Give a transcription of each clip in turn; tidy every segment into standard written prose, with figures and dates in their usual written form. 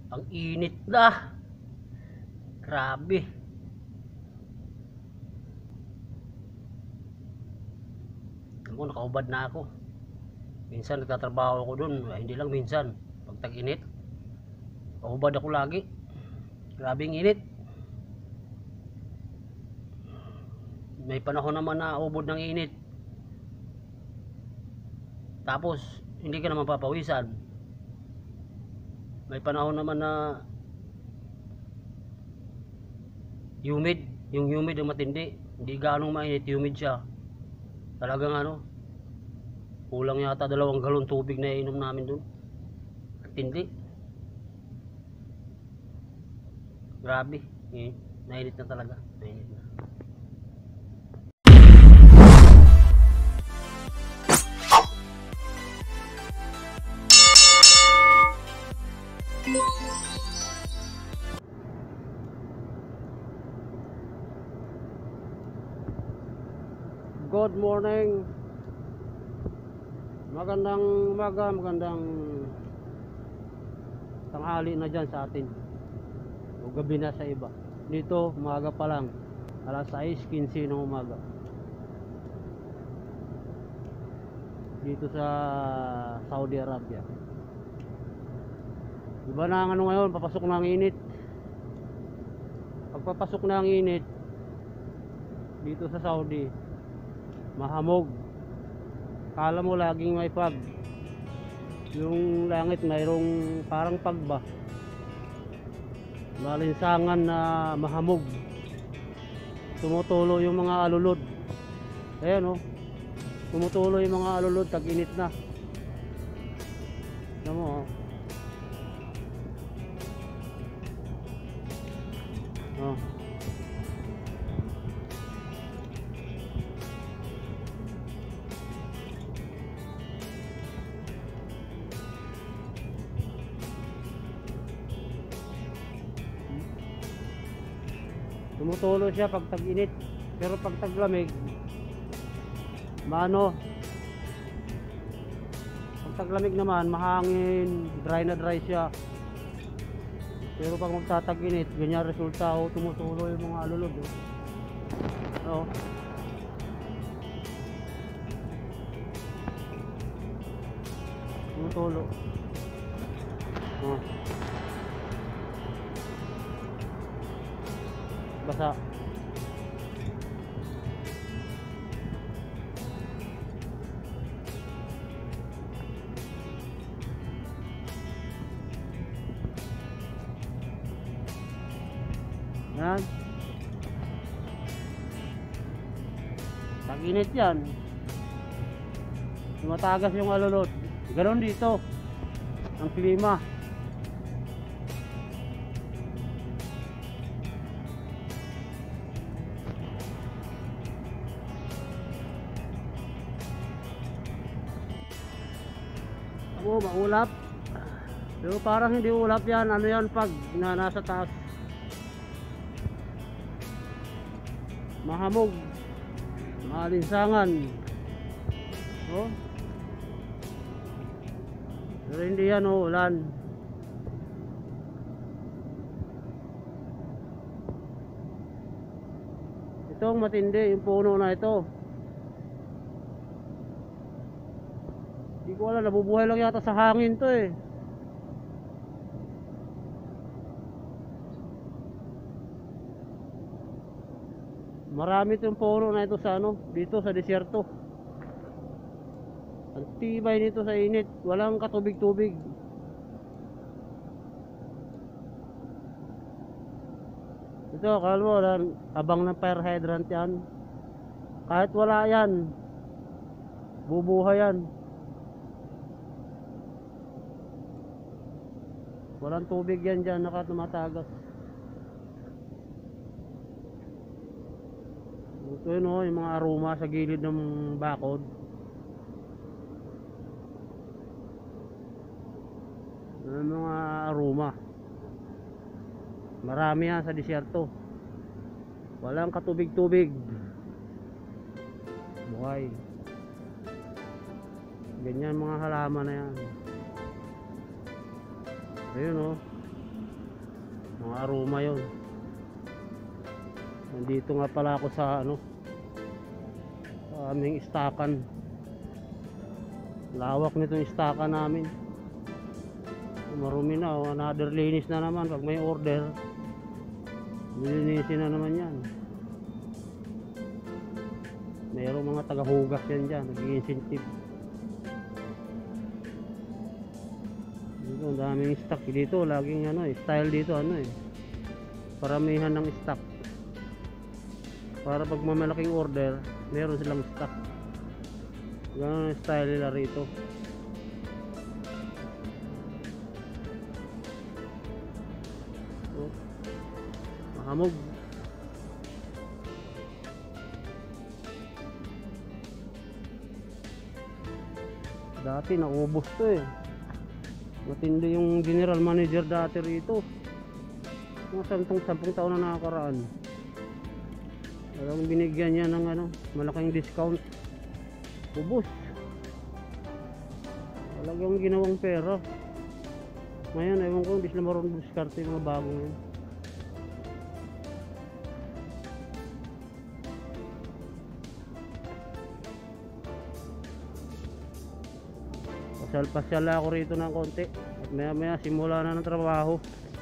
Ang init na. Grabe. Alam mo, nakaubad na ako. Minsan nagtatrabaho ako dun. Hindi lang minsan. Pag tag-init, nakaubad ako lagi. Grabe ang init. May panahon naman na ubod ng init. Tapos, hindi ka naman papawisan. May panahon naman na humid. Yung humid ang matindi. Hindi ganong mainit, humid siya. Talagang kulang yata 2 galon tubig na inom namin dun. Tindi. Grabe. Nainit na talaga. Nainit na. Good morning. Magandang umaga, magandang tanghali na dyan sa atin. O gabi na sa iba. Dito, umaga pa lang. Alas 6:15 ng umaga. Dito sa Saudi Arabia. Iba na ang ngayon, papasok na ang init. Pagpapasok na ang init dito sa Saudi, mahamog. Kala mo laging may fog. Yung langit mayroong parang fog ba, malinsangan na mahamog. Tumutulo yung mga alulod. Ayan tumutulo yung mga alulod. Tag-init na. Alam mo tumutulo siya pag tag-init, pero pag taglamig pag taglamig naman mahangin, dry na dry siya. Pero pag magtatag-init, ganyan resulta. Tumutulo yung mga alulod. Tumutulo. Basa. Yan. Tag-init yan. Tumatagas yung alulod. Ganon dito ang klima. Maulap. Pero parang hindi ulap yan. Ano yan pag nasa taas? Mahamog, malinsangan. Pero hindi yan ulan. Itong matindi, yung puno na ito. Hindi ko alam, nabubuhay lang yata sa hangin to eh. Marami itong puno na ito sa dito sa desierto. Ang tibay nito sa init. Walang katubig-tubig. Ito, akala mo, abang ng fire hydrant yan. Kahit wala yan, bubuhay yan. Walang tubig yan dyan, tumatagas. Ito yun yung mga aroma sa gilid ng bakod. Yung mga aroma. Marami yan sa disyerto. Walang katubig-tubig. Buhay. Ganyan mga halaman na yan. Ayun mga aroma yon. Nandito nga pala ako sa ano, sa aming istakan. Lawak nitong istakan namin. Marumi na, another linis na naman. Pag may order, nilinisin na naman yan. Mayroong mga tagahugas yan dyan, nag-i-incentive. Dito, ang daming stock dito. Laging ano style dito ano paramihan ng stock. Para pag mamalaking order, meron silang stock. Ganun ang style nila rito. So, mahamog. Dati naubos to matindi yung general manager dati rito. Mga 10 taon na nakakaraan. Alam, binigyan niya ng ano, malaking discount. Ubos. Talagang ginawang pera. Ngayon, ewan ko, hindi sila marunong diskarte yung mga bago yun. Pasyal ako rito ng konti. At maya maya simula na ng trabaho.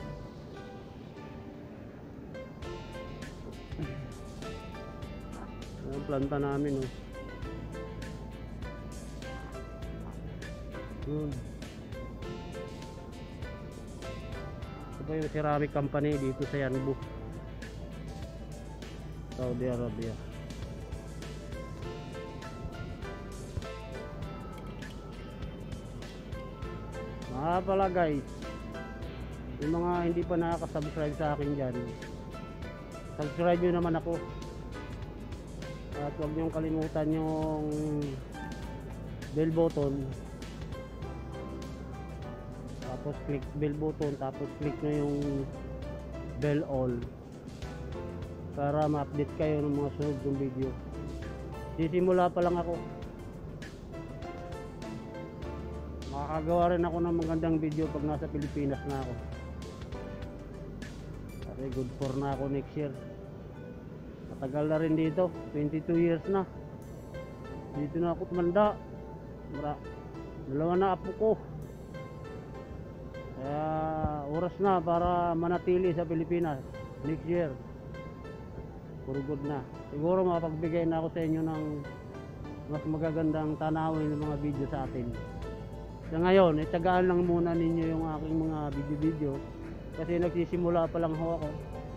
Ang planta namin ito pa yung ceramic company dito sa Yanbu, Saudi Arabia. Pala guys, yung mga hindi pa nakaka-subscribe sa akin dyan, subscribe nyo naman ako. At huwag nyo kalimutan yung bell button, tapos click bell button, tapos click nyo yung bell all para ma-update kayo ng mga sunod ng video. Sisimula pa lang ako. Makakagawa rin ako ng magandang video pag nasa Pilipinas na ako. Kasi good for na ako next year. Matagal na rin dito, 22 years na. Dito na ako tumanda. Dalawa na apo ko. Kaya oras na para manatili sa Pilipinas next year. Puro good na. Siguro makapagbigay na ako sa inyo ng mas magagandang tanawin ng mga video sa atin. Sa ngayon, itagaan lang muna ninyo yung aking mga video kasi nagsisimula pa lang ho ako.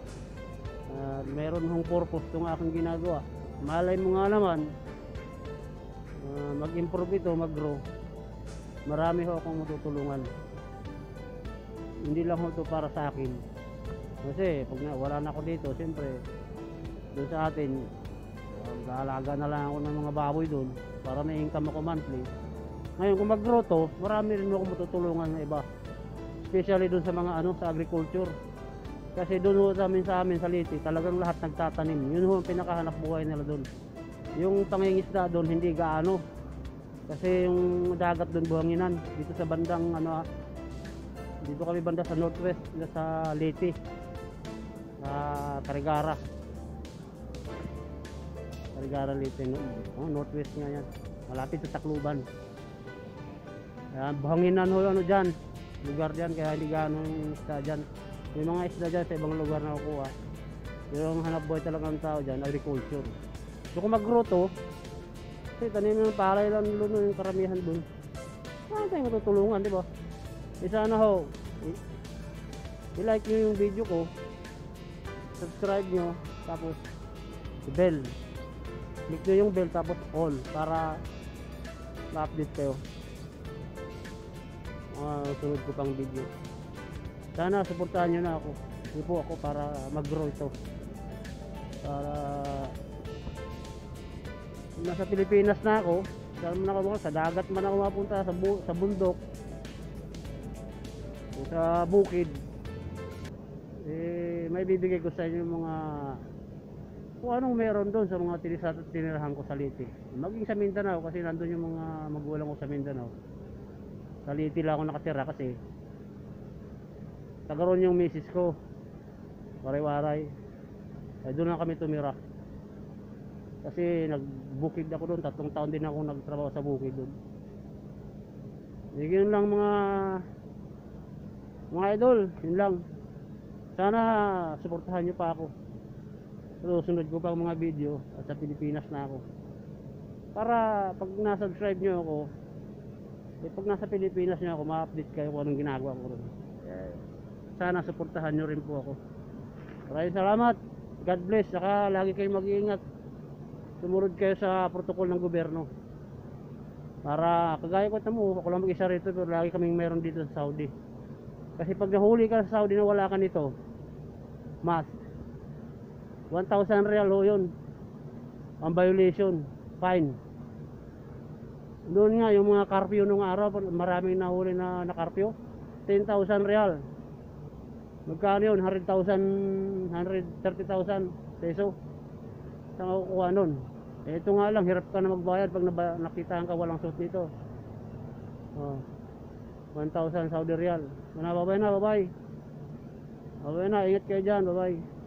Meron hong purpose itong aking ginagawa. Malay mo nga naman, mag-improve ito, mag-grow. Marami ho akong matutulungan. Hindi lang ho ito para sa akin. Kasi pag wala na ako dito, siyempre, doon sa atin, mag-aalaga na lang ako ng mga baboy doon para may income ako monthly. Ngayon kung mag-grow to, marami rin ako matutulungan ng iba. Especially doon sa mga sa agriculture. Kasi doon ho sa amin sa Liti, talagang lahat nagtatanim. Yun ho ang pinakahanap buhay nila doon. Yung pangingisda doon hindi gaano. Kasi yung dagat doon buhanginan. Dito sa bandang dito kami banda sa northwest sa Liti. Sa Carigara. Carigara Liti, northwest nga yan. Malapit sa Tacloban. Buhanginan ho dyan, lugar dyan, kaya hindi gano'ng isda dyan. May mga isda dyan sa ibang lugar na kukuha. Yung hanap buhay talagang tao dyan, agriculture. So kung mag-grow to, kasi tanim ng palay lang yung karamihan dun. Ano tayong matutulungan, di ba? Sana ho, i-like nyo yung video ko, subscribe nyo, tapos bell. Click nyo yung bell tapos all para ma-update kayo. Sunod ko pang video. Sana suportahan nyo na ako. Hindi po ako para mag-grow ito. Para nasa Pilipinas na ako, saan man ako, sa dagat man ako mapunta, sa bundok, sa bukid, may bibigay ko sa inyo mga kung anong meron doon sa mga tinirahan ko sa Liti. Maging sa Mindanao kasi nandun yung mga magulang ko sa Mindanao. Sa Liti lang ako nakatira kasi tagaroon yung misis ko. Waray-waray. Eh, doon lang kami tumira. Kasi nagbukid ako doon, 3 taon din ako nagtrabaho sa bukid doon. Yun lang mga idol, yun lang. Sana suportahan nyo pa ako. Susunod ko pa mga video at sa Pilipinas na ako. Para pag na-subscribe nyo ako, pag nasa Pilipinas nyo ako, ma-update kayo kung anong ginagawa ko rin. Sana suportahan nyo rin po ako. Maraming salamat. God bless. Saka lagi kayong mag-iingat. Sumunod kayo sa protocol ng gobyerno. Para kagaya ko tamo, ako lang mag-isa rito pero lagi kaming meron dito sa Saudi. Kasi pag nahuli ka sa Saudi na wala ka nito, mas 1,000 real ho yun. Ang violation, fine. Doon nga yung mga karpyo nung araw, maraming nahuli na karpyo, 10,000 real. Magkano yun? 100,000, 130,000 peso. Saan ako kukuha nun? Eh, ito nga lang, hirap ka na magbayad pag nakitaan ka walang suit dito. 1,000 Saudi Real. Babay na, babay. Babay na, ingat kayo dyan, babay.